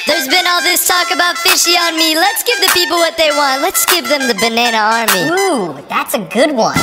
There's been all this talk about fishy on me. Let's give the people what they want. Let's give them the banana army. Ooh, that's a good one.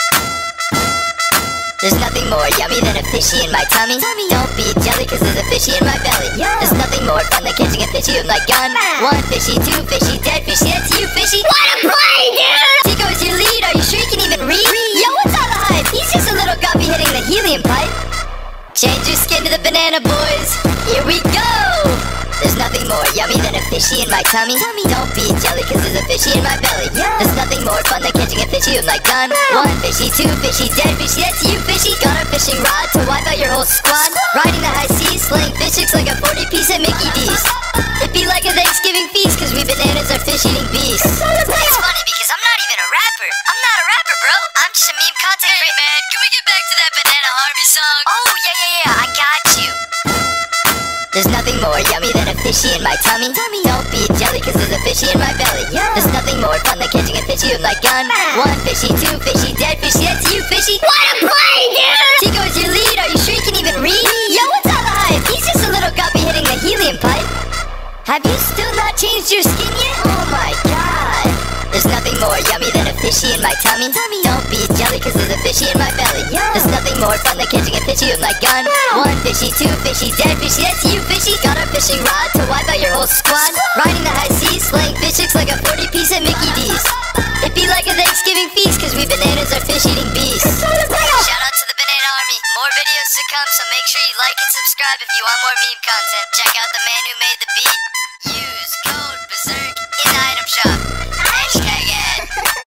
There's nothing more yummy than a fishy in my tummy. Don't be jelly cause there's a fishy in my belly. There's nothing more fun than catching a fishy with my gun. One fishy, two fishy, dead fishy, that's you fishy. What a play, dude! Tico is your lead, are you sure you can even read? Yo, what's all the hype? He's just a little guppy hitting the helium pipe. Change your skin to the banana boys. Here we go! There's nothing more yummy than a fishy in my tummy. Don't be jelly cause there's a fishy in my belly. There's nothing more fun than catching a fishy with my gun. One fishy, two fishy, dead fishy, that's you fishy. Got a fishing rod to wipe out your whole squad. Riding the high seas, slaying fish chicks like a 40-piece at Mickey D's. It'd be like a Thanksgiving feast cause we bananas are fish-eating beasts. It's funny because I'm not even a rapper. I'm not a rapper, bro. I'm just a meme content creator. Hey man, can we get back to that Bananaarmy song? Oh, yeah, I got you. There's nothing more yummy than a fishy in my tummy. Don't be jelly cause there's a fishy in my belly. There's nothing more fun than catching a fishy with my gun. One fishy, two fishy, dead fishy, that's you fishy. What a play, dude! Tico is your lead, are you sure you can even read? Yo, what's all the hype? He's just a little guppy hitting the helium pipe. Have you still not changed your skin yet? Oh my god. There's nothing more yummy than a fishy in my tummy. Don't be jelly cause there's a fishy in my belly. There's nothing more fun than catching a fishy with my gun. One fishy, two fishy, dead fishy, that's you fishy. Got a fishing rod to wipe out your whole squad. Riding the high seas, slaying fish chicks like a 40-piece at Mickey D's. It'd be like a Thanksgiving feast cause we bananas are fish-eating beasts. Shout out to the Bananaarmy. More videos to come, so make sure you like and subscribe if you want more meme content. Check out the man who made the beat. Use code